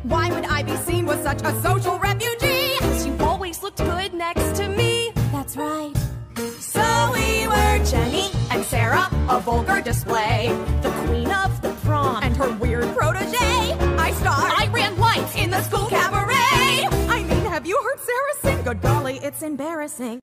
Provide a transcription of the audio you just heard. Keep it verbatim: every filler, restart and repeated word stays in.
Why would I be seen with such a social refugee? You always looked good next to me. That's right. So we were Jenny and Sarah, a vulgar display, The queen of the prom. and her weird protege. I starred I ran white in the school cabaret. I mean, have you heard Sarah sing? Good golly, it's embarrassing.